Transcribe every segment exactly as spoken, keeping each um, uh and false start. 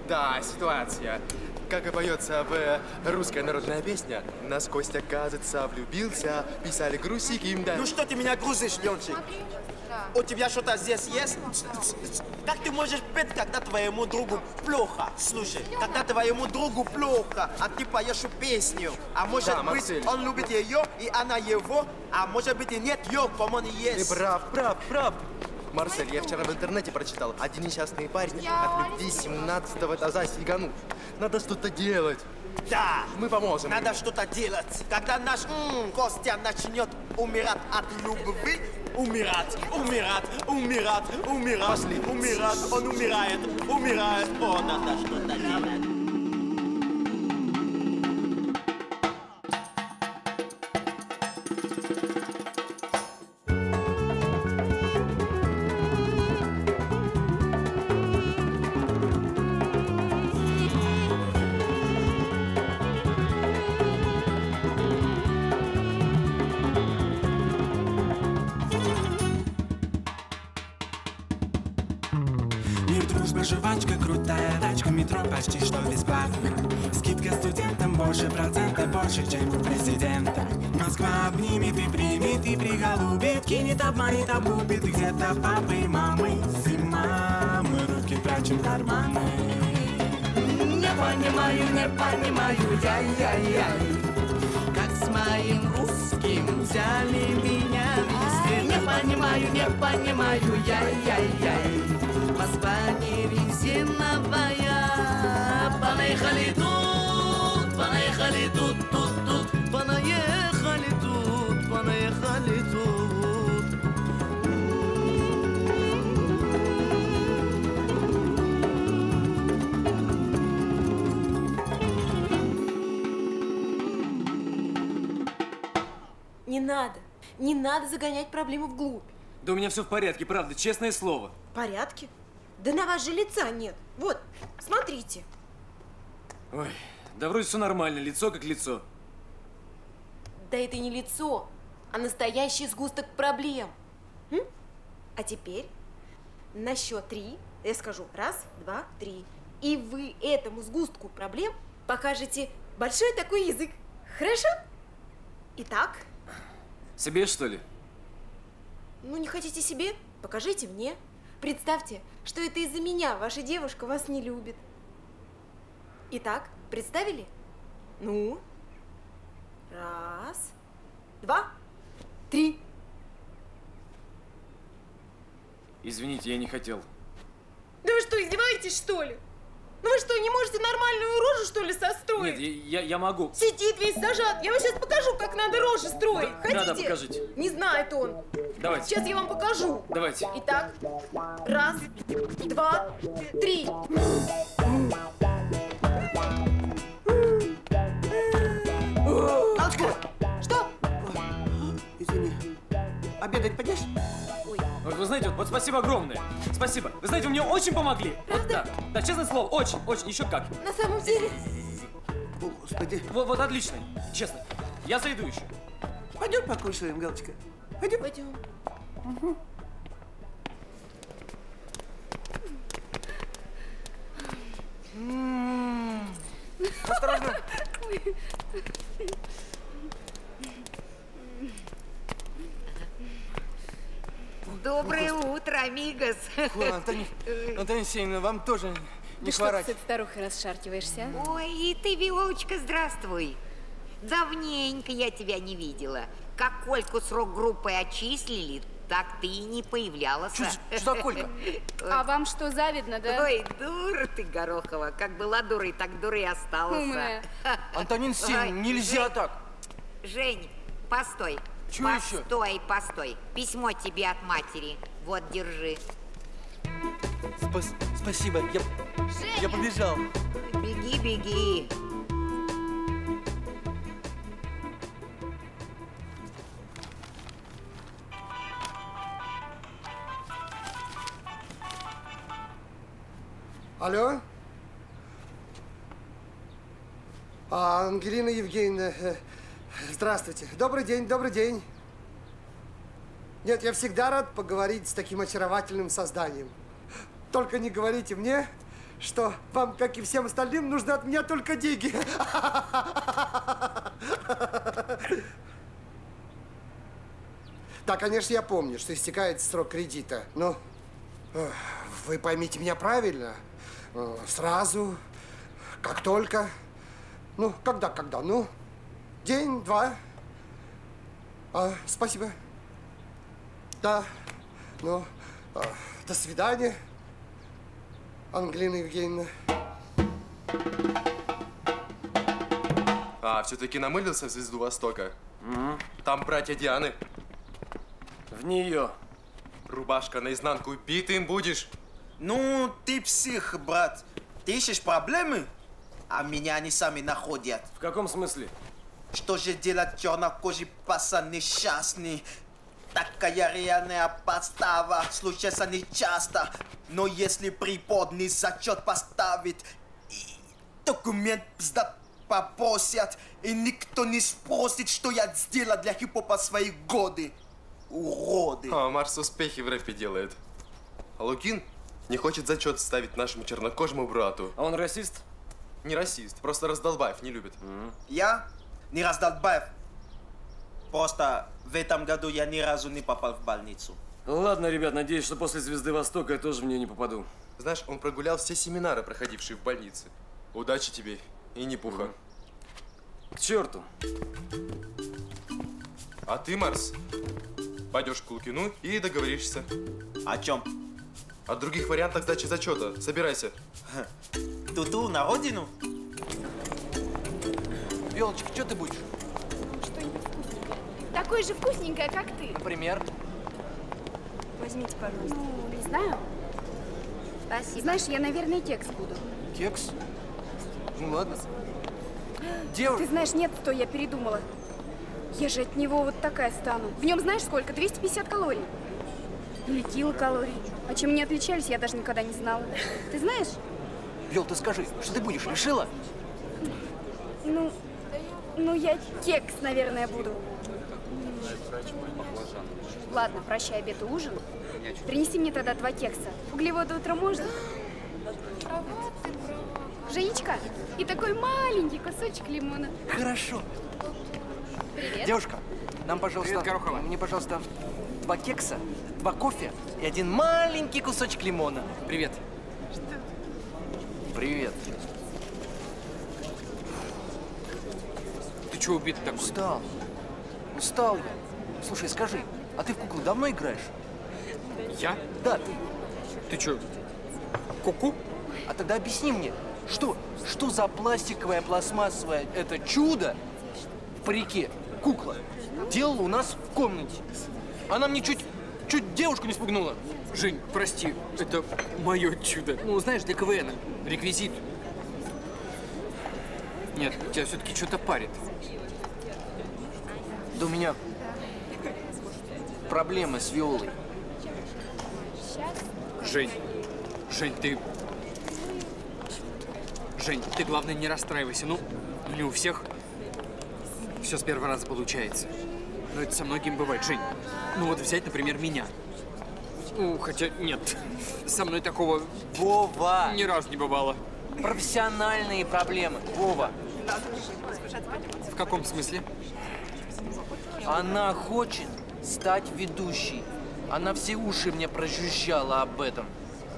Да, ситуация. Как и поется в русская народная песня, нас Костя, кажется, влюбился, писали грузчики им, да. Ну что ты меня грузишь, Ленчик? У тебя что-то здесь есть? Как ты можешь петь, когда твоему другу плохо? Слушай, когда твоему другу плохо, а ты поешь песню, а может Да, быть, Марсель. он любит ее, и она его, а может быть и нет, ее, по-моему, есть. Ты прав, прав, прав. Марсель, я вчера в интернете прочитал, один несчастный парень от любви семнадцатого этажа сиганул. Надо что-то делать. Да, мы поможем. Надо что-то делать. Когда наш м, Костя начнет умирать от любви, умирать, умирать, умирать, умирать, Пошли. умирать, он умирает, умирает, о, надо что-то делать. Жвачка, крутая тачка, метро почти что бесплатно. Скидка студентам больше процента, больше, чем у президента. Москва обнимет и примет, и приголубит, кинет, обманет, облупит. Где-то папы и мамы, зима, мы руки прячем в карманы. Не понимаю, не понимаю, яй-яй-яй, как с моим русским взяли меня везде. Не понимаю, не понимаю, яй-яй-яй, Москва не резиновая. Понаехали тут, понаехали тут, тут, тут, понаехали тут, понаехали тут. Не надо, не надо загонять проблему вглубь. Да у меня все в порядке, правда, честное слово. В порядке? Да на вас же лица нет. Вот, смотрите. Ой, да вроде все нормально, лицо как лицо. Да это не лицо, а настоящий сгусток проблем. М? А теперь на счет три я скажу раз, два, три. И вы этому сгустку проблем покажете большой такой язык. Хорошо? Итак. Себе, что ли? Ну, не хотите себе? Покажите мне. Представьте, что это из-за меня ваша девушка вас не любит. Итак, представили? Ну? Раз, два, три. Извините, я не хотел. Да вы что, издеваетесь, что ли? Ну вы что, не можете нормальную рожу, что ли, состроить? Нет, я, я, я могу. Сидит весь зажат. Я вам сейчас покажу, как надо рожи строить. Да, Хотите? да, да, покажите. Не знает он. Давайте. Сейчас я вам покажу. Давайте. Итак, раз, два, три. Алочка! Что? Извини, обедать пойдешь? Ой. Вот вы знаете, вот, вот спасибо огромное. Спасибо. Вы знаете, вы мне очень помогли. Вот, да, да, честное слово, очень, очень, еще как. На самом деле. О, Господи. Вот, вот отлично, честно. Я зайду еще. Пойдем покушаем, Галочка. Пойдем. Пойдем. Угу. Осторожно. Доброе утро, амигос. Антонина, Антонина Сеевна, вам тоже не Ты хворать. что ты с этой старухой расшаркиваешься? Ой, и ты, Виолочка, здравствуй. Давненько я тебя не видела. Как Кольку с рок-группой отчислили, так ты и не появлялась. Что, что за Колька? А вам что, завидно, да? Ой, дура ты, Горохова. Как была дурой, так дурой и осталась. Умная. Антонина Сеевна, нельзя Жень, так. Жень, постой. Чё еще? Постой, постой. Письмо тебе от матери. Вот, держи. Спас спасибо, я, я побежал. Беги, беги. Алло? А, Ангелина Евгеньевна, э, здравствуйте. Добрый день, добрый день. Нет, я всегда рад поговорить с таким очаровательным созданием. Только не говорите мне, что вам, как и всем остальным, нужны от меня только деньги. Да, конечно, я помню, что истекает срок кредита. Но вы поймите меня правильно. Сразу, как только. Ну, когда, когда? Ну, день, два. А, спасибо. Да. Ну, а, до свидания, Ангелина Евгеньевна. А, все-таки намылился в «Звезду Востока». Mm-hmm. Там братья Дианы. В нее. Рубашка наизнанку, битым будешь. Ну, ты псих, брат. Ты ищешь проблемы, а меня они сами находят. В каком смысле? Что же делать чернокожий пацан несчастный? Такая реальная подстава случается нечасто. Но если преподный зачет поставить, и документ сдать попросят, и никто не спросит, что я сделал для хип-хопа свои годы. Уроды. А Марс успехи в рэпе делает. А Лукин не хочет зачет ставить нашему чернокожему брату. А он расист? Не расист, просто раздолбаев не любит. Mm-hmm. Я не раздолбаев. Просто в этом году я ни разу не попал в больницу. Ладно, ребят, надеюсь, что после «Звезды Востока» я тоже в нее не попаду. Знаешь, он прогулял все семинары, проходившие в больнице. Удачи тебе и не пуха. Mm-hmm. К черту. А ты, Марс, пойдешь к Лукину и договоришься. О чем? О других вариантах сдачи зачета. Собирайся. Ту-ту, на родину? Белочка, что ты будешь? Что-нибудь вкусненькое. Такое же вкусненькое, как ты. Например? Возьмите, пожалуйста. Ну, не знаю. Спасибо. Знаешь, я, наверное, кекс буду. Кекс? Ну ладно. Девушка. Ты знаешь, нет, что я передумала. Я же от него вот такая стану. В нем знаешь сколько? двести пятьдесят калорий. Или килокалорий. А чем они отличались, я даже никогда не знала. Ты знаешь? Бел, ты скажи, что ты будешь? Решила? Ну, ну я кекс, наверное, буду. Ладно, прощай обед и ужин. Принеси мне тогда два кекса. Углеводы утром можно? Женечка, и такой маленький кусочек лимона. Хорошо. Привет. Девушка, нам, пожалуйста, Привет, Горохова. мне, пожалуйста, два кекса, два кофе и один маленький кусочек лимона. Привет. Что? Привет. Ты чего убит такой? Устал. Устал я. Слушай, скажи, а ты в куклу давно играешь? Я? Да, ты. Ты что, ку-ку? А тогда объясни мне, что, что за пластиковое, пластмассовое это чудо в парике, кукла, делала у нас в комнате? Она мне чуть, чуть девушку не спугнула. Жень, прости, это мое чудо. Ну, знаешь, для КВН. Реквизит. Нет, тебя все-таки что-то парит. Да у меня проблемы с Виолой. Жень, Жень, ты... Жень, ты, главное, не расстраивайся. Ну, не у всех все с первого раза получается. Но это со многими бывает, Жень. Ну вот взять, например, меня. Ну, хотя нет, со мной такого Вова! ни разу не бывало. Профессиональные проблемы, Вова. В каком смысле? Она хочет стать ведущей. Она все уши мне прожужжала об этом.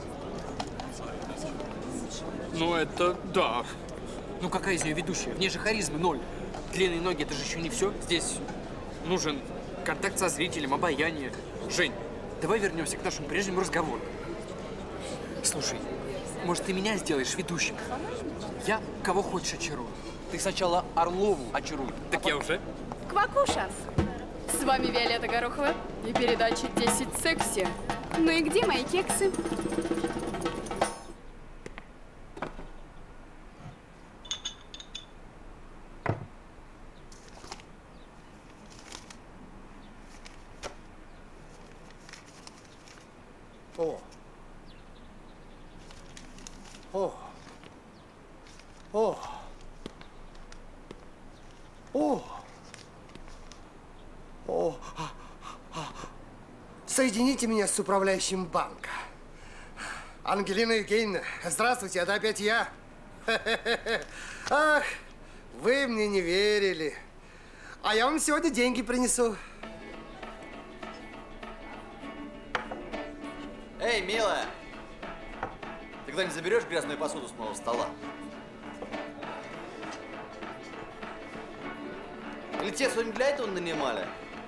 Ну, это да. Ну, какая из нее ведущая? В ней же харизмы ноль. Длинные ноги – это же еще не все. Здесь нужен контакт со зрителем, обаяние. Жень, давай вернемся к нашему прежнему разговору. Слушай, может, ты меня сделаешь ведущим? Я кого хочешь очарую. Ты сначала Орлову очаруй. Так я уже. Квакуша! С вами Виолетта Горохова и передача десять секси. Ну и где мои кексы? О. О. О. О. О. Соедините меня с управляющим банка. Ангелина Евгеньевна, здравствуйте, это опять я. Ах, вы мне не верили. А я вам сегодня деньги принесу. Эй, милая! Ты когда-нибудь заберешь грязную посуду с моего стола? Или тебя сегодня для этого нанимали?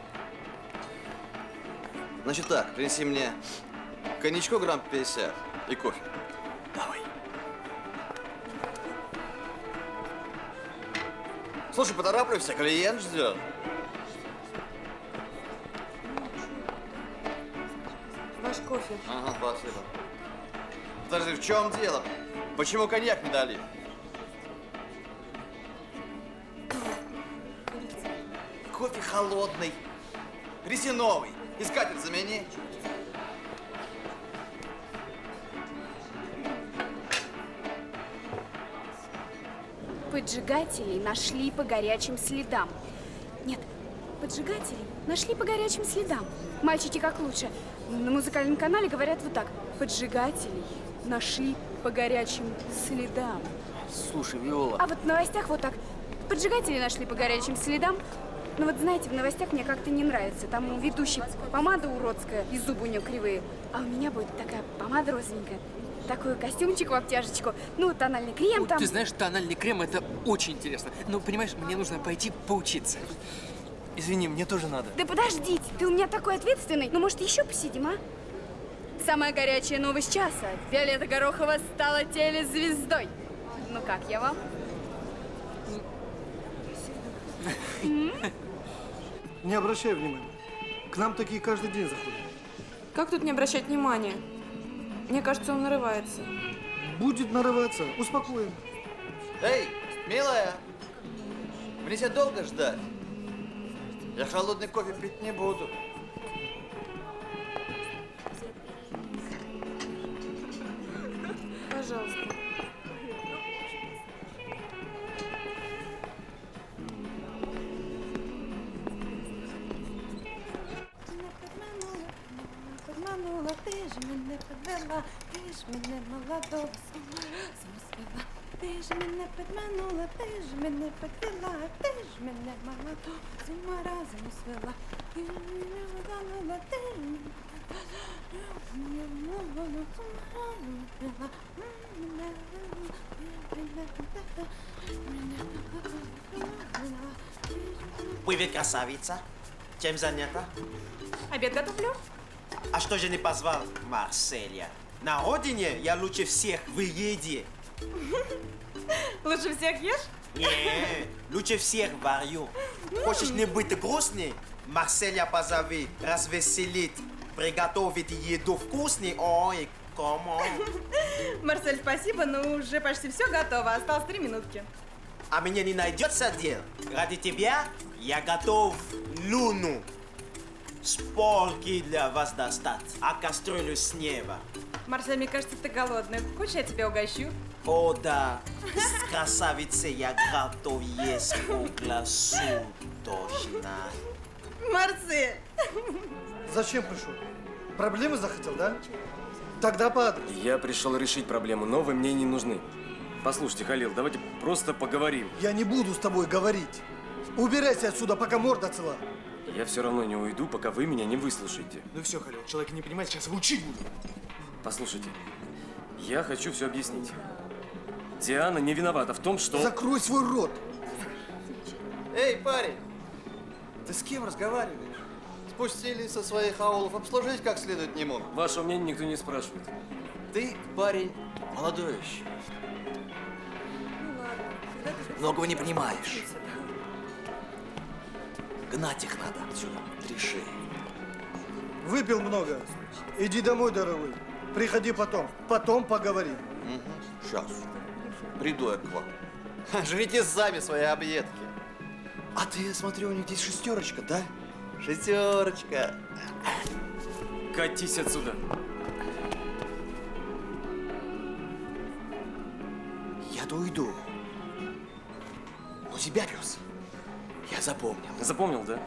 Значит так, принеси мне коньячку грамм пятьдесят и кофе. Давай. Слушай, поторапливайся, клиент ждет. Ваш кофе. Ага, спасибо. Подожди, в чем дело? Почему коньяк не дали? Кофе холодный. Принеси новый. И скатерть замени. Поджигателей нашли по горячим следам. Нет, поджигателей нашли по горячим следам. Мальчики как лучше. На музыкальном канале говорят вот так. Поджигателей нашли по горячим следам. Слушай, Виола. А вот в новостях вот так. Поджигателей нашли по горячим следам. Но вот знаете, в новостях мне как-то не нравится. Там у ведущей помада уродская, и зубы у нее кривые. А у меня будет такая помада розовенькая. Такой костюмчик в обтяжечку. Ну, тональный крем там. Ты знаешь, тональный крем – это очень интересно. Но, понимаешь, мне нужно пойти поучиться. Извини, мне тоже надо. Да подождите, ты у меня такой ответственный. Ну, может, еще посидим, а? Самая горячая новость часа. Виолетта Горохова стала телезвездой. Ну как, я вам? Не обращай внимания. К нам такие каждый день заходят. Как тут не обращать внимания? Мне кажется, он нарывается. Будет нарываться. Успокоим. Эй, милая! Мне тебя долго ждать? Я холодный кофе пить не буду. Пожалуйста. Подманула, ты же меня подвела, ты же меня молодого с ума свела. Ты же меня подманула, ты же меня подвела, ты же меня молодого с ума разом свела. Ты же меня подманула, ты же меня молодого с ума свела. Привет, красавица. Чем занята? Обед готовлю. А что же не позвал Марселя? На родине я лучше всех в еде. Лучше всех ешь? Не, лучше всех варю. Хочешь не быть грустной? Марселя позови, развеселить, приготовить еду вкусной. Ой, кому? Марсель, спасибо, но уже почти все готово. Осталось три минутки. А мне не найдется дел. Ради тебя я готов луну с полки для вас достать, а кастрюлю с неба. Марсель, мне кажется, ты голодный. Хочешь, я тебя угощу? О, да. С красавицей я готов есть круглосуточно. Марсель! Зачем пришел? Проблемы захотел, да? Тогда по адресу. Я пришел решить проблему, но вы мне не нужны. Послушайте, Халил, давайте просто поговорим. Я не буду с тобой говорить. Убирайся отсюда, пока морда цела. Я все равно не уйду, пока вы меня не выслушаете. Ну все, Халил, человек не понимает, сейчас его учить буду. Послушайте, я хочу все объяснить. Диана не виновата в том, что… Закрой свой рот! Эй, парень! Ты с кем разговариваешь? Спустились со своих аулов, обслужить как следует не мог. Вашего мнения никто не спрашивает. Ты, парень, молодой еще. Многого не понимаешь. Гнать их надо отсюда. Три шеи. Выпил много. Иди домой, дорогой. Приходи потом. Потом поговорим. Угу. Сейчас. Приду я к вам. Жрите сами свои объедки. А ты, я смотрю, у них здесь шестерочка, да? Шестерочка. Катись отсюда. Я-то уйду. У тебя, пес, я запомнил. Запомнил, да?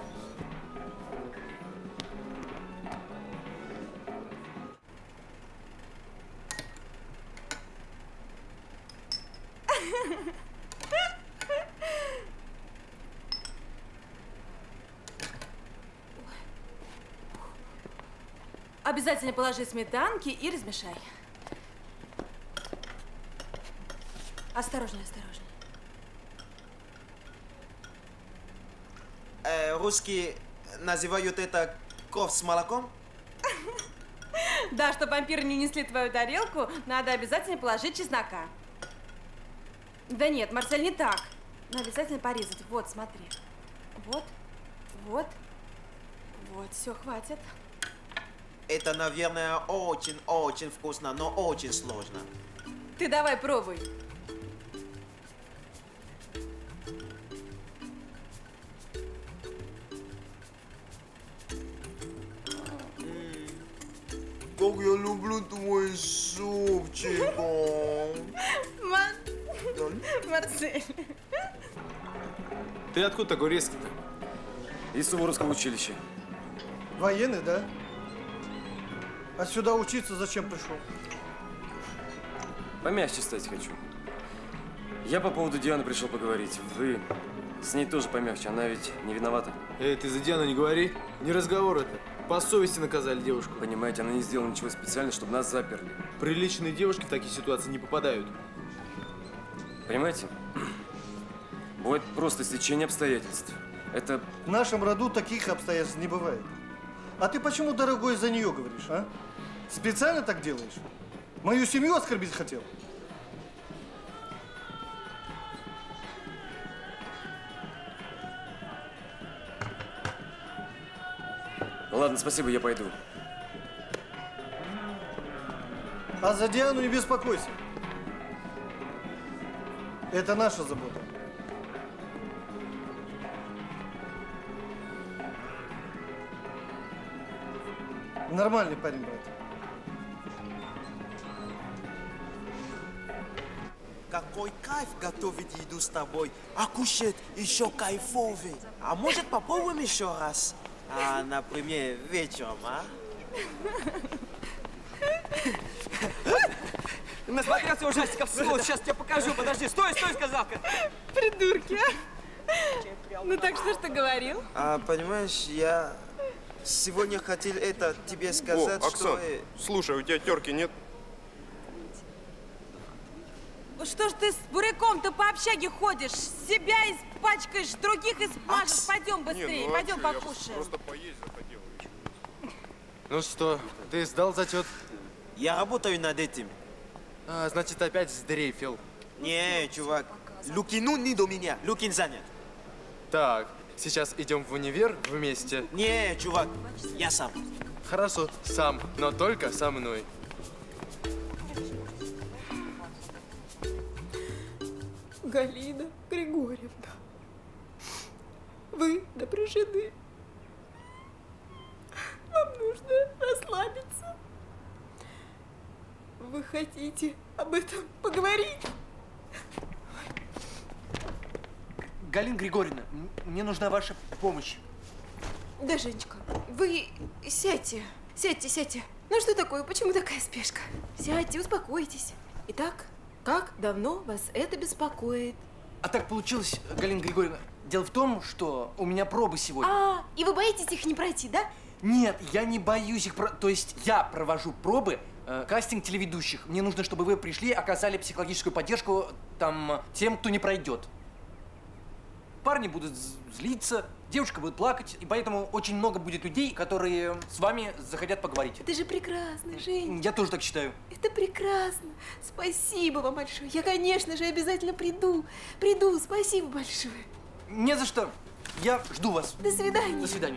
Обязательно положи сметанки и размешай. Осторожнее, осторожнее. Э, русские называют это кровь с молоком? Да, чтобы вампиры не несли твою тарелку, надо обязательно положить чеснока. Да нет, Марсель, не так. Но обязательно порезать. Вот, смотри. Вот, вот, вот, все, хватит. Это, наверное, очень-очень вкусно, но очень сложно. Ты давай пробуй. Как я люблю твой супчик. Мар... Марсель. Ты откуда такой резкий-то? Из Суворовского училища. Военный, да? А сюда учиться зачем пришел? Помягче стать хочу. Я по поводу Дианы пришел поговорить. Вы с ней тоже помягче, она ведь не виновата. Эй, ты за Диану не говори. Не разговор это. По совести наказали девушку. Понимаете, она не сделала ничего специально, чтобы нас заперли. Приличные девушки в такие ситуации не попадают. Понимаете? Бывает просто стечение обстоятельств. Это… В нашем роду таких обстоятельств не бывает. А ты почему, дорогой, за нее говоришь, а? Специально так делаешь? Мою семью оскорбить хотел? Ладно, спасибо, я пойду. А за Диану не беспокойся. Это наша забота. Нормальный парень, брат. Какой кайф готовить еду с тобой, а кушать еще кайфовый. А может попробуем еще раз? А, например, вечером, а? Насмотрелся ужастиков, сволочь, сейчас тебе покажу, подожди, стой, стой, сказал-ка. Придурки, а? Ну так что ж ты говорил? А, понимаешь, я сегодня хотел это тебе сказать, О, Оксан, что… слушай, у тебя терки нет? Что ж ты с буряком-то по общаге ходишь? Себя испачкаешь, других испачкаешь. Пойдем быстрее, Не, ну, пойдем вообще, покушаем. Я просто поесть захотел. Ну что, ты сдал зачет? Я работаю над этим. А, значит, опять сдрейфил. Не, чувак, Лукину не до меня, Лукин занят. Так, сейчас идем в универ вместе. Не, чувак, я сам. Хорошо, сам, но только со мной. Галина Григорьевна, вы напряжены. Вам нужно расслабиться. Вы хотите об этом поговорить? Галина Григорьевна, мне нужна ваша помощь. Да, Женечка, вы сядьте, сядьте, сядьте. Ну что такое, почему такая спешка? Сядьте, успокойтесь. Итак, как давно вас это беспокоит? А так получилось, Галина Григорьевна, дело в том, что у меня пробы сегодня. А, и вы боитесь их не пройти, да? Нет, я не боюсь их, про... то есть я провожу пробы, э, кастинг телеведущих. Мне нужно, чтобы вы пришли, оказали психологическую поддержку там тем, кто не пройдет. Парни будут злиться, девушка будет плакать, и поэтому очень много будет людей, которые с вами захотят поговорить. Это же прекрасно, Жень. Я тоже так считаю. Это прекрасно. Спасибо вам большое. Я, конечно же, обязательно приду. Приду. Спасибо большое. Не за что. Я жду вас. До свидания. До свидания.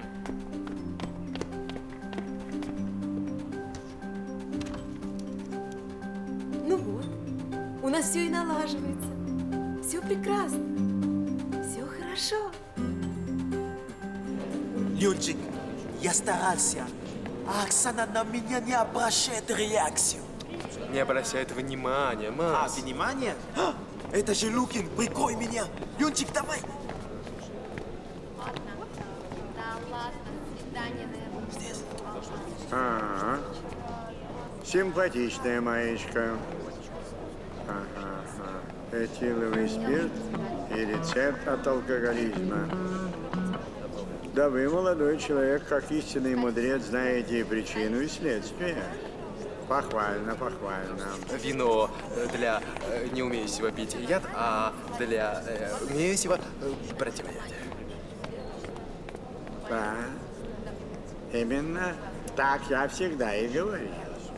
Ну вот, у нас все и налаживается. Все прекрасно. Все хорошо. Ленчик, я старался, а Оксана на меня не обращает реакцию. Не обращает внимания, Макс. А, внимание? А, это же Лукин, прикрой меня. Ленчик, давай. Ага. Симпатичная маечка. Ага, ага. этиловый спирт и рецепт от алкоголизма. Да вы, молодой человек, как истинный мудрец, знаете и причину, и следствие. Похвально, похвально. Вино для э, не умеющего пить яд, а для э, умеющего э, противоядие. Да, именно так я всегда и говорил.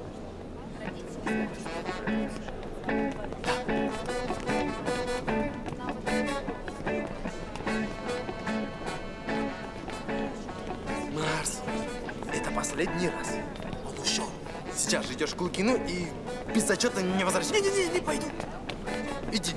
Марс, это последний раз. Он ушел. Сейчас же идешь к Лукину и безотчетно не возвращайся. Не-не-не, не пойду. Иди.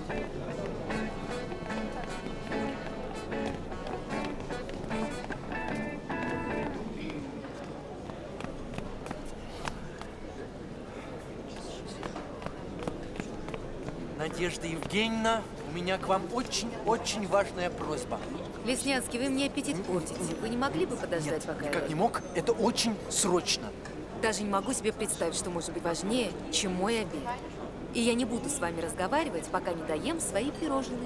Надежда Евгеньевна, у меня к вам очень-очень важная просьба. Леснянский, вы мне аппетит портите. Вы не могли бы подождать, Нет, пока никак я... не мог. Это очень срочно. Даже не могу себе представить, что может быть важнее, чем мой обед. И я не буду с вами разговаривать, пока не доем свои пирожные.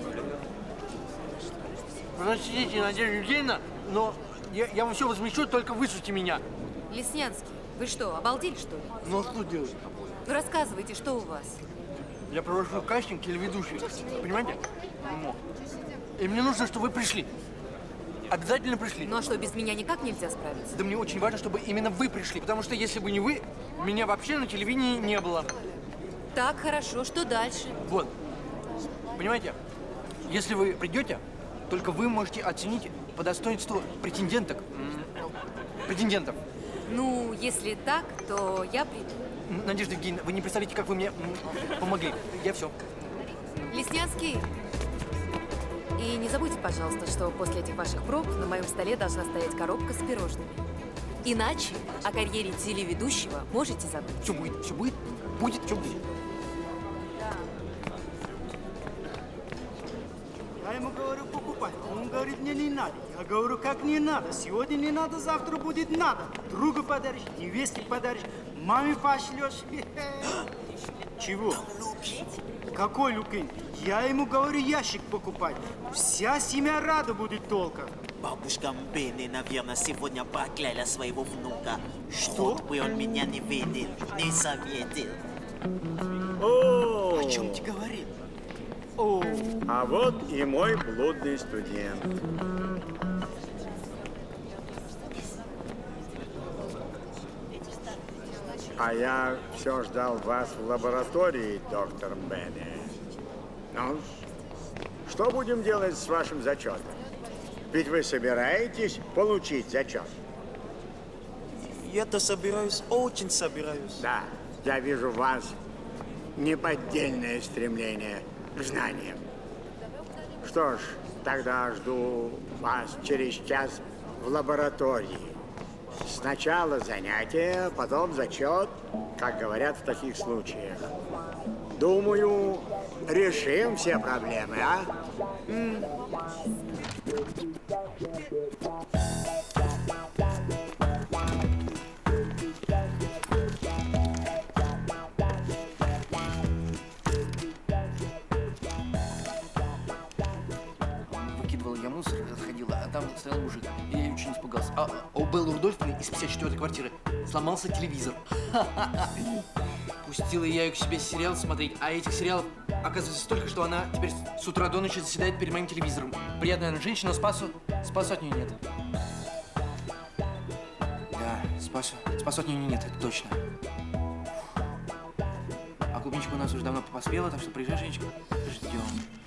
Простите, Надежда Евгеньевна, но я, я вам все возмещу, только выслушайте меня. Леснянский, вы что, обалдели, что ли? Ну, а что делать? Ну, рассказывайте, что у вас? Я провожу кастинг телеведущих, понимаете? И мне нужно, чтобы вы пришли. Обязательно пришли. Ну а что, без меня никак нельзя справиться? Да мне очень важно, чтобы именно вы пришли, потому что если бы не вы, меня вообще на телевидении не было. Так, хорошо, что дальше? Вот. Понимаете, если вы придете, только вы можете оценить по достоинству претенденток. Претендентов. Ну, если так, то я приду. Надежда Евгеньевна, вы не представляете, как вы мне помогли. Я все. Леснянский. И не забудьте, пожалуйста, что после этих ваших проб на моем столе должна стоять коробка с пирожными. Иначе о карьере телеведущего можете забыть. Все будет, все будет, будет, все будет. Я ему говорю покупать, он говорит, мне не надо. Я говорю, как не надо? Сегодня не надо, завтра будет надо. Другу подаришь, невесте подаришь, маме пошлешь. Чего? Какой Лукин? Я ему говорю ящик покупать. Вся семья рада будет толка. Бабушка Бенни, наверное, сегодня прокляла своего внука. Что? Вот бы он меня не видел, не заметил. О, О чем ты говорил? О. А вот и мой блудный студент. А я все ждал вас в лаборатории, доктор Бенни. Ну, что будем делать с вашим зачетом? Ведь вы собираетесь получить зачет? Я-то собираюсь, очень собираюсь. Да, я вижу в вас неподдельное стремление к знаниям. Что ж, тогда жду вас через час в лаборатории. Сначала занятия, потом зачет, как говорят в таких случаях. Думаю, решим все проблемы, а? М? Выкидывал я мусор, отходила, а там стоял мужик. И я очень испугался. А у Беллы Рудольфовны из пятьдесят четвёртой квартиры сломался телевизор. Пустила я ее к себе сериал смотреть, а этих сериалов оказывается столько, что она теперь с утра до ночи заседает перед моим телевизором. Приятная она женщина, но спасу, спасу от нее нет. Да, спасу, спасу от нее нет, это точно. А клубничка у нас уже давно поспела, так что приезжай, Женечка, ждем.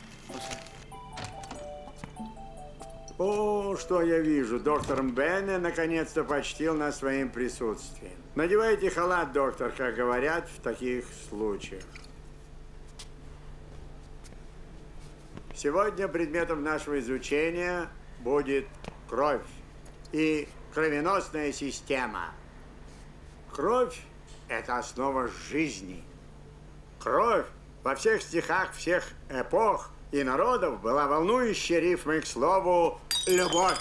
О, что я вижу, доктор Бенни наконец-то почтил нас своим присутствием. Надевайте халат, доктор, как говорят в таких случаях. Сегодня предметом нашего изучения будет кровь и кровеносная система. Кровь – это основа жизни. Кровь во всех стихах всех эпох и народов была волнующей рифмой к слову «любовь».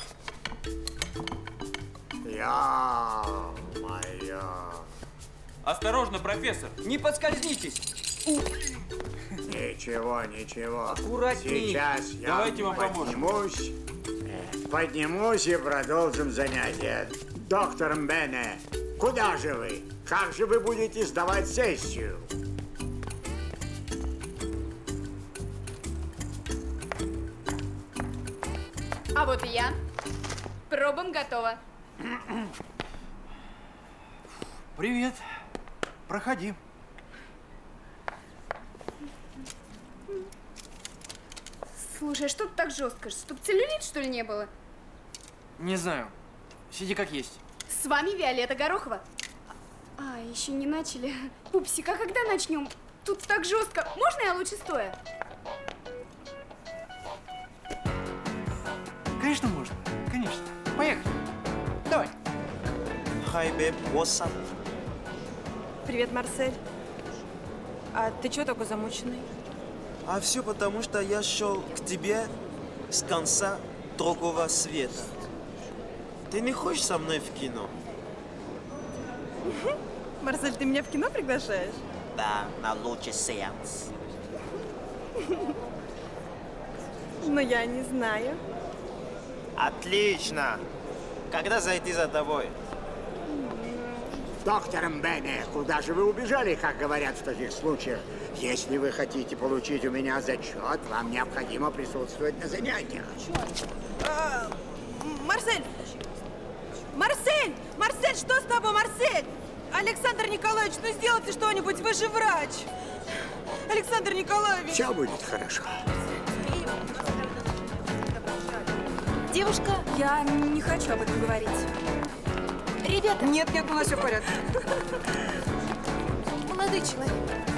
Я моя. Осторожно, профессор, не подскользнитесь. Ничего, ничего. Аккуратней. Сейчас я Давайте вам поднимусь. э, Поднимусь и продолжим занятия. Доктор Мбене, куда же вы? Как же вы будете сдавать сессию? А вот и я. Пробам готова. Привет. Проходи. Слушай, а что ты так жестко? Чтоб целлюлит, что ли, не было? Не знаю. Сиди как есть. С вами Виолетта Горохова. А, еще не начали. Пупсик, а когда начнем? Тут так жестко. Можно я лучше стоя? Конечно, можно. Конечно. Поехали. Давай. Hi, babe. What's up? Привет, Марсель. А ты чего такой замученный? А все потому, что я шел к тебе с конца другого света. Ты не хочешь со мной в кино? Марсель, ты меня в кино приглашаешь? Да, на лучший сеанс. Но я не знаю. Отлично. Когда зайти за тобой? Доктор Мбене, куда же вы убежали, как говорят в таких случаях? Если вы хотите получить у меня зачет, вам необходимо присутствовать на занятиях. А, Марсель! Марсель! Марсель, что с тобой, Марсель? Александр Николаевич, ну сделайте что-нибудь, вы же врач! Александр Николаевич! Все будет хорошо. Девушка, я не хочу об этом говорить. Ребята! Нет, нет, у нас все в порядке. Молодой человек.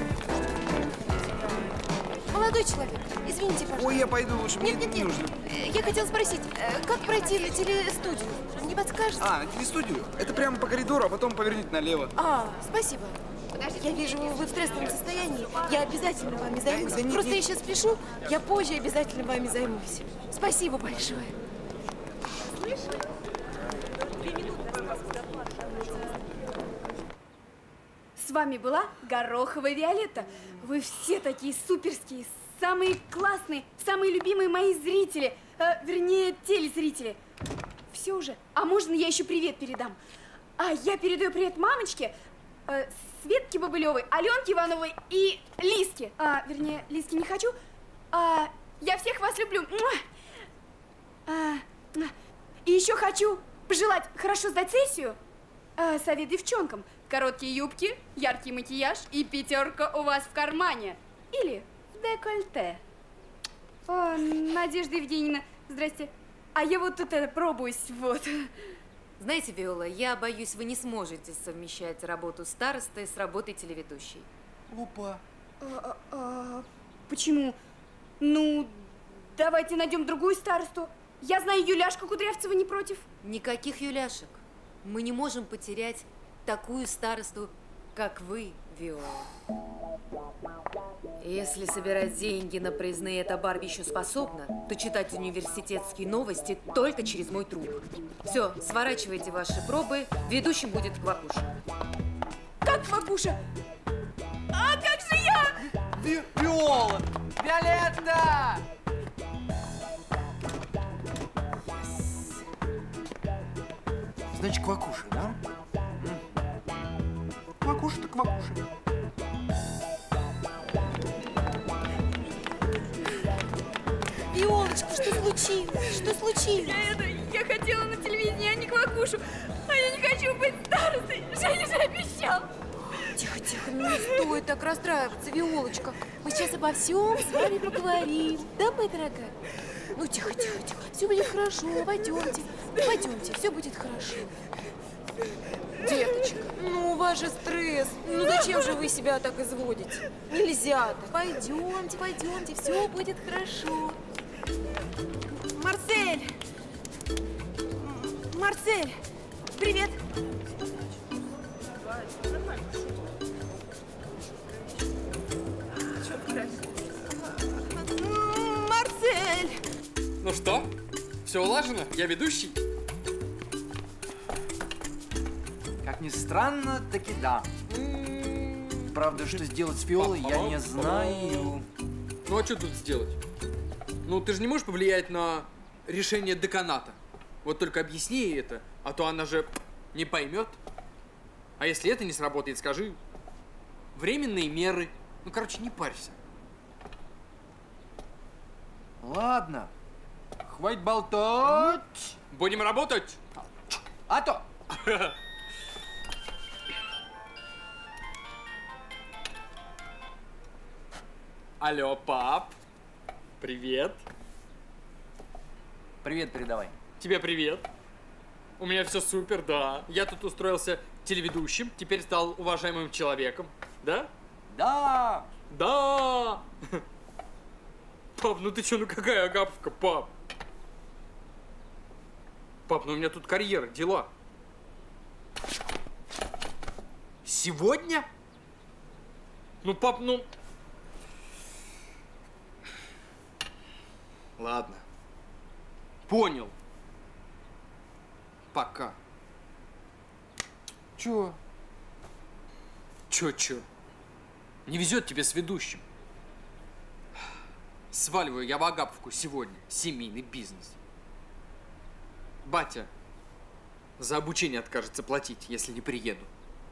Молодой человек, извините, пожалуйста. Ой, я пойду лучше, мне Нет, нет, не нет. нужно. Я хотела спросить, э, как пройти на телестудию? Не подскажете? А, на телестудию? Это прямо по коридору, а потом поверните налево. А, спасибо. Я вижу, вы в стрессовом состоянии. Я обязательно вами займусь. да не- Просто не- я сейчас спешу, я позже обязательно вами займусь. Спасибо большое. С вами была Горохова Виолетта. Вы все такие суперские, самые классные, самые любимые мои зрители. Э, вернее, телезрители. Все уже. А можно я еще привет передам? А я передаю привет мамочке, э, Светке Бобылевой, Аленке Ивановой и Лиске. А, вернее, Лиске не хочу. А, я всех вас люблю. А, и еще хочу пожелать хорошо сдать сессию. А, совет девчонкам. Короткие юбки, яркий макияж и пятерка у вас в кармане. Или в декольте. О, Надежда Евгеньевна, здрасте. А я вот тут это пробуюсь, вот. Знаете, Виола, я боюсь, вы не сможете совмещать работу старосты с работой телеведущей. Опа. А, а, почему? Ну, давайте найдем другую старосту. Я знаю, Юляшка Кудрявцева не против. Никаких Юляшек. Мы не можем потерять такую старосту, как вы, Виола. Если собирать деньги на проездные эта Барби еще способна, то читать университетские новости только через мой труп. Все, сворачивайте ваши пробы, ведущим будет Квакуша. Как Квакуша? А как же я? Ви Виола! Виолетта! Значит, Квакуша, да? Квакуша-то Квакуша. Виолочка, что случилось? Что случилось? Я, это, я хотела на телевидении, а не Квакушу. А я не хочу быть старостой. Женя же обещал. Тихо, тихо, ну не стоит так расстраиваться, Виолочка. Мы сейчас обо всем с вами поговорим. Да, моя дорогая? Ну, тихо, тихо, тихо. Все будет хорошо, пойдемте. Пойдемте, все будет хорошо. Деточка, ну у вас же стресс. Ну зачем же вы себя так изводите? Нельзя так. Пойдемте, пойдемте, все будет хорошо. Марсель! Марсель! Привет! Марсель! Ну что, все улажено? Я ведущий? Как ни странно, таки да. Правда, что сделать с Виолой, я не знаю. Ну а что тут сделать? Ну ты же не можешь повлиять на решение деканата. Вот только объясни ей это, а то она же не поймет. А если это не сработает, скажи временные меры. Ну, короче, не парься. Ладно. Хватит болтать. Будем работать. А то. Алло, пап. Привет. Привет передавай. Тебе привет. У меня все супер, да. Я тут устроился телеведущим, теперь стал уважаемым человеком. Да? Да. Да. Пап, ну ты че, ну какая Агаповка, пап? Пап, ну у меня тут карьера, дела. Сегодня? Ну, пап, ну... Ладно. Понял. Пока. Чё? Чё-чё? Не везет тебе с ведущим. Сваливаю я в Агаповку сегодня. Семейный бизнес. Батя за обучение откажется платить, если не приеду.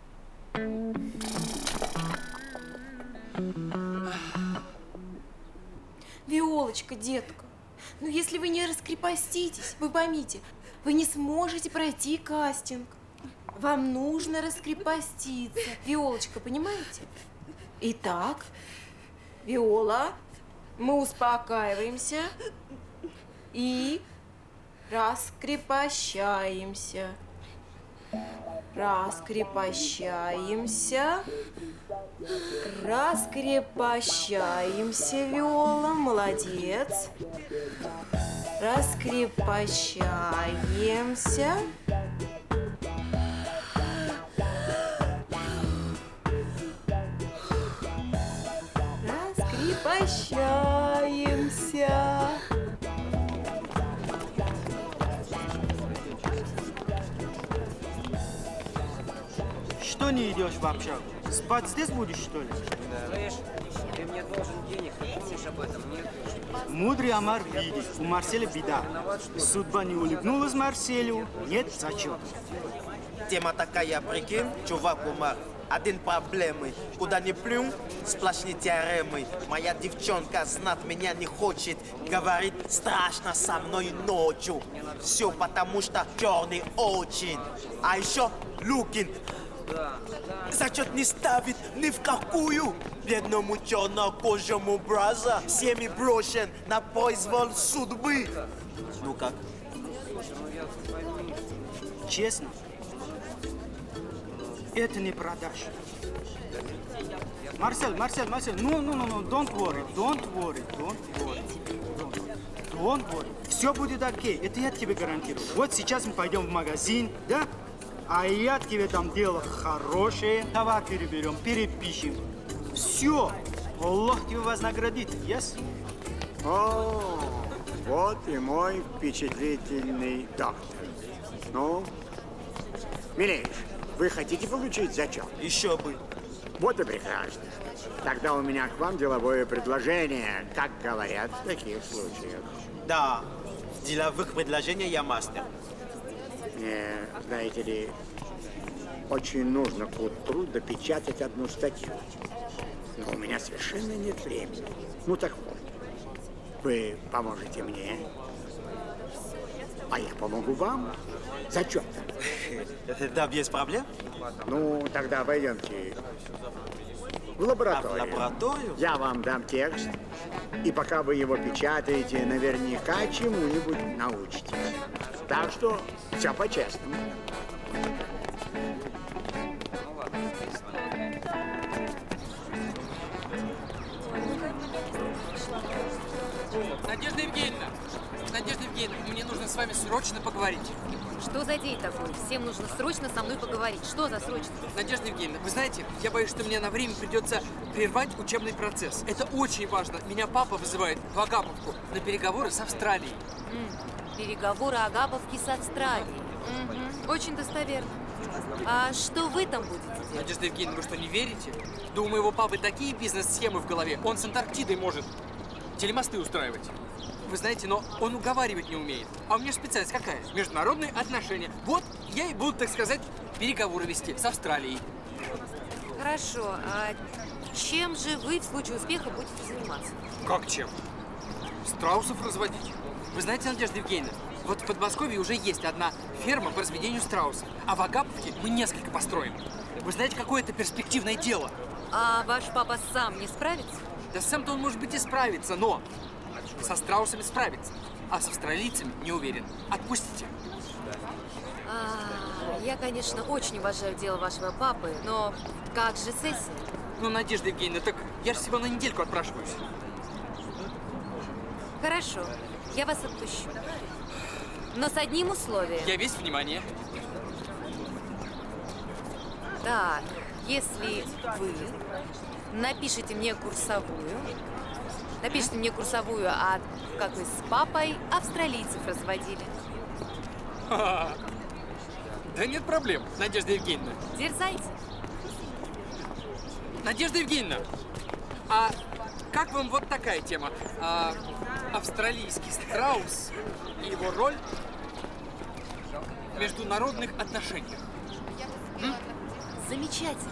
Виолочка, детка, ну если вы не раскрепоститесь, вы поймите, вы не сможете пройти кастинг. Вам нужно раскрепоститься. Виолочка, понимаете? Итак, Виола, мы успокаиваемся и раскрепощаемся. Раскрепощаемся. Раскрепощаемся, Виола, молодец. Раскрепощаемся. Раскрепощаемся. Что не идешь в общагу? Спать здесь будешь, что ли? Слышь, ты мне должен денег, ты помнишь об этом, нет? Мудрый Амар видит, у Марселя беда. Судьба не улыбнулась Марселю, нет зачета. Тема такая, прикинь, чувак Умар. Один проблемы. Куда ни плюнь, сплошные теоремы. Моя девчонка знать меня не хочет. Говорит, страшно со мной ночью. Все потому, что черный очень. А еще Лукин зачет не ставит ни в какую. Бедному чернокожему браза всеми брошен на произвол судьбы. Ну как? Честно, это не продаж. Марсель, Марсель, Марсель, ну, ну, ну, ну, don't worry, don't worry, don't worry, don't worry. Все будет окей, это я тебе гарантирую. Вот сейчас мы пойдем в магазин, да? А я тебе там дело хорошее. Товар переберем, перепишем. Все, Аллах тебе вознаградит, yes? О, вот и мой впечатлительный доктор. Ну, милейший, вы хотите получить зачет? Еще бы. Вот и прекрасно. Тогда у меня к вам деловое предложение, как говорят в таких случаях. Да, в деловых предложениях я мастер. Мне, знаете ли, очень нужно к утру допечатать одну статью. Но у меня совершенно нет времени. Ну так вот, вы поможете мне, а я помогу вам. Зачет-то. Да, без проблем. Ну, тогда пойдемте в лабораторию. А в лабораторию? Я вам дам текст, и пока вы его печатаете, наверняка чему-нибудь научитесь. Так что все по-честному. Надежда Евгеньевна! Надежда Евгеньевна, мне нужно с вами срочно поговорить. Что за день такой? Всем нужно срочно со мной поговорить. Что за срочно? Надежда Евгеньевна, вы знаете, я боюсь, что мне на время придется прервать учебный процесс. Это очень важно. Меня папа вызывает в Агаповку на переговоры с Австралией. М-м, переговоры Агаповки с Австралией. М-м, очень достоверно. А что вы там будете делать? Надежда Евгеньевна, вы что, не верите? Да у моего папы такие бизнес-схемы в голове. Он с Антарктидой может телемосты устраивать. Вы знаете, но он уговаривать не умеет. А у меня специальность какая? Международные отношения. Вот я и буду, так сказать, переговоры вести с Австралией. Хорошо, а чем же вы в случае успеха будете заниматься? Как чем? Страусов разводить. Вы знаете, Надежда Евгеньевна, вот в Подмосковье уже есть одна ферма по разведению страусов. А в Агаповке мы несколько построим. Вы знаете, какое это перспективное дело? А ваш папа сам не справится? Да сам-то он, может быть, и справится, но со страусами справится. А с австралийцами не уверен. Отпустите. А, я, конечно, очень уважаю дело вашего папы, но как же сессия? Ну, Надежда Евгеньевна, так я же всего на недельку отпрашиваюсь. Хорошо, я вас отпущу. Но с одним условием. Я весь внимание. Так, если вы напишите мне курсовую, напишите мне курсовую, а как вы с папой австралийцев разводили. Да нет проблем, Надежда Евгеньевна. Дерзайте. Надежда Евгеньевна, а как вам вот такая тема? А, австралийский страус и его роль в международных отношениях. М? Замечательно.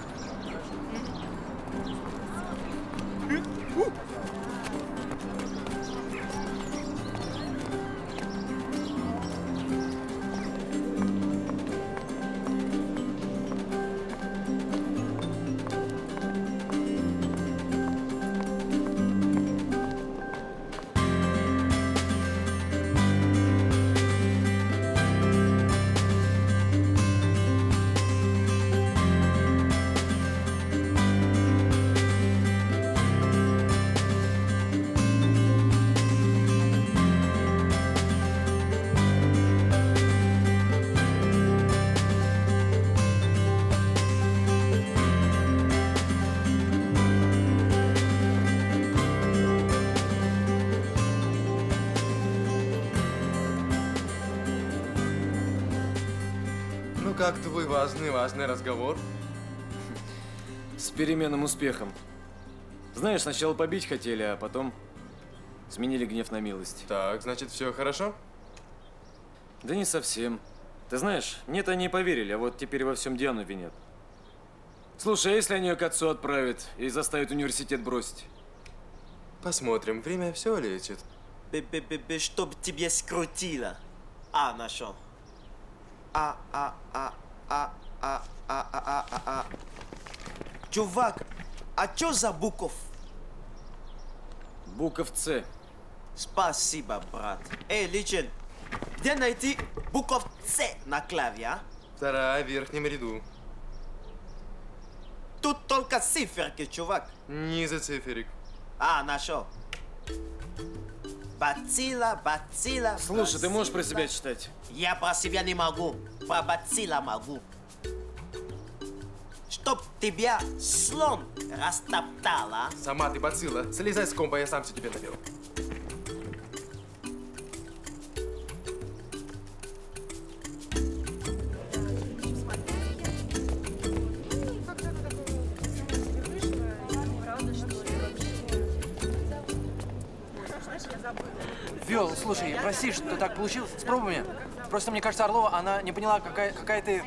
Как твой важный-важный разговор? С переменным успехом. Знаешь, сначала побить хотели, а потом сменили гнев на милость. Так, значит, все хорошо? Да не совсем. Ты знаешь, мне-то они поверили, а вот теперь во всем Диану винят. Слушай, а если они ее к отцу отправят и заставят университет бросить? Посмотрим, время все лечит. Бе-бе-бе, чтоб тебе скрутило. А, нашел. А, а, а, а, а, а, а, а, а. Чувак, а чё за буков? Буков С. Спасибо, брат. Эй, Личин, где найти буков С на клаве, а? Вторая в верхнем ряду. Тут только циферки, чувак. Ниже циферик. А, нашел. Бацилла, бацилла. Слушай, ты можешь про себя читать? Я про себя не могу. Про бацилла могу. Чтоб тебя слон растоптала. Сама ты бацилла. Слезай с комба, я сам все тебе наберу. Виол, слушай, прости, что так получилось с пробами. Просто мне кажется, Орлова, она не поняла, какая, какая ты...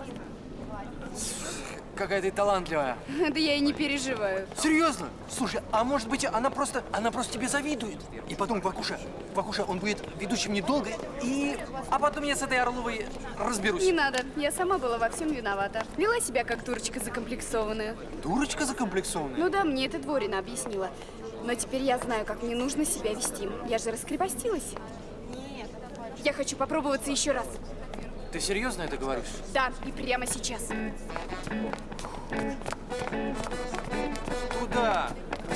Какая ты талантливая. Да я и не переживаю. Серьезно? Слушай, а может быть, она просто, она просто тебе завидует? И потом Вакуша, Вакуша, он будет ведущим недолго, и... А потом я с этой Орловой разберусь. Не надо, я сама была во всем виновата. Вела себя как дурочка закомплексованная. Дурочка закомплексованная? Ну да, мне это Дворина объяснила. Но теперь я знаю, как мне нужно себя вести. Я же раскрепостилась. Я хочу попробоваться еще раз. Ты серьезно это говоришь? Да, и прямо сейчас. Куда?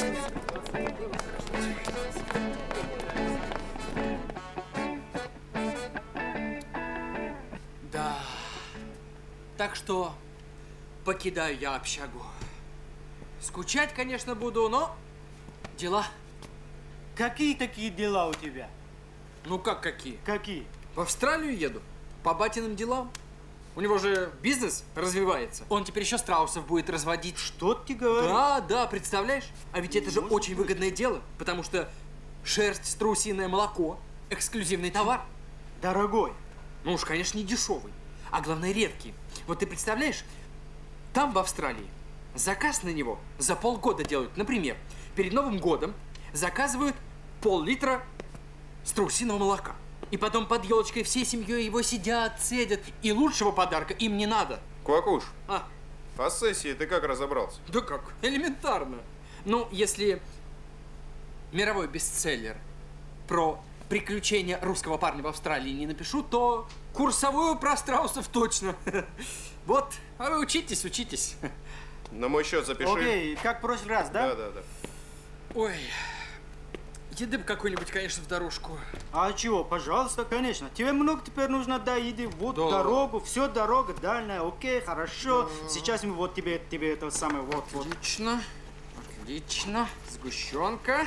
Да. Так что покидаю я общагу. Скучать, конечно, буду, но дела. Какие такие дела у тебя? Ну как какие? Какие? В Австралию еду. По батиным делам. У У него же бизнес развивается. Он теперь еще страусов будет разводить. Что ты говоришь? Да, да, представляешь? А ведь это же очень выгодное дело, потому что шерсть, страусиное молоко – эксклюзивный товар. Дорогой. Ну уж, конечно, не дешевый, а главное редкий. Вот ты представляешь, там в Австралии заказ на него за полгода делают. Например, перед Новым годом заказывают пол-литра страусиного молока. И потом под елочкой всей семьей его сидят, цедят. И лучшего подарка им не надо. Квакуш, а, а с сессией ты как разобрался? Да как? Элементарно. Ну, если мировой бестселлер про приключения русского парня в Австралии не напишу, то курсовую про страусов точно. Вот, а вы учитесь, учитесь. На мой счет запиши. Окей, как в прошлый раз, да? Да, да, да. Ой, еды бы какой-нибудь, конечно, в дорожку. А чего, пожалуйста, конечно. Тебе много теперь нужно, да, еды. Вот Да. дорогу, все дорога дальняя, окей, хорошо. Да. Сейчас мы вот тебе, тебе это самое, вот, вот. Отлично, отлично. Сгущенка.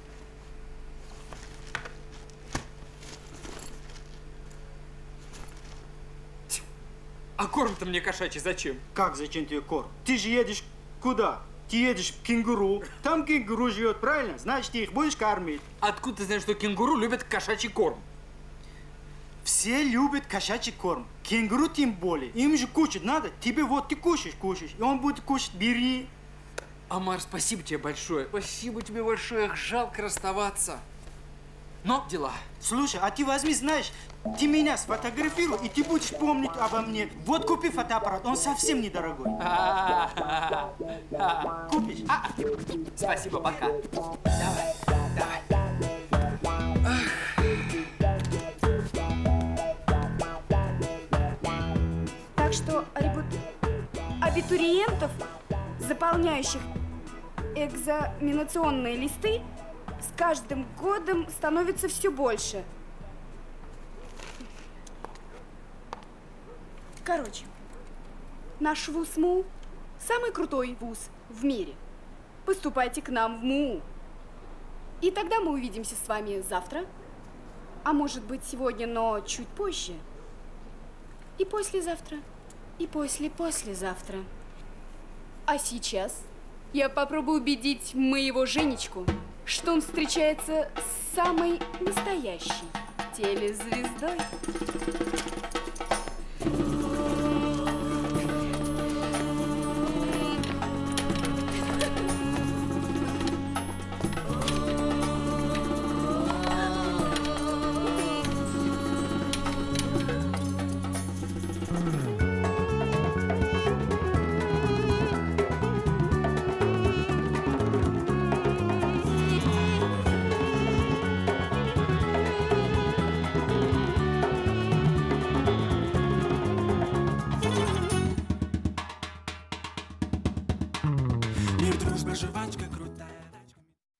А корм-то мне кошачий зачем? Как зачем тебе корм? Ты же едешь куда? Ты едешь в кенгуру. Там кенгуру живет, правильно? Значит, ты их будешь кормить. Откуда ты знаешь, что кенгуру любят кошачий корм? Все любят кошачий корм. Кенгуру тем более. Им же кушать надо. Тебе вот ты кушаешь, кушаешь. И он будет кушать, бери. Амар, спасибо тебе большое. Спасибо тебе большое. Эх, жалко расставаться. Но дела. Слушай, а ты возьми, знаешь, ты меня сфотографируй, и ты будешь помнить обо мне. Вот купи фотоаппарат, он совсем недорогой. Купишь? Спасибо, пока. Давай, давай. Так что абитуриентов, заполняющих экзаменационные листы, с каждым годом становится все больше. Короче, наш вуз МУ самый крутой вуз в мире. Поступайте к нам в МУ. И тогда мы увидимся с вами завтра, а может быть сегодня, но чуть позже. И послезавтра, и после-послезавтра. А сейчас я попробую убедить моего Женечку, что он встречается с самой настоящей телезвездой. Мир, дружба, жвачка,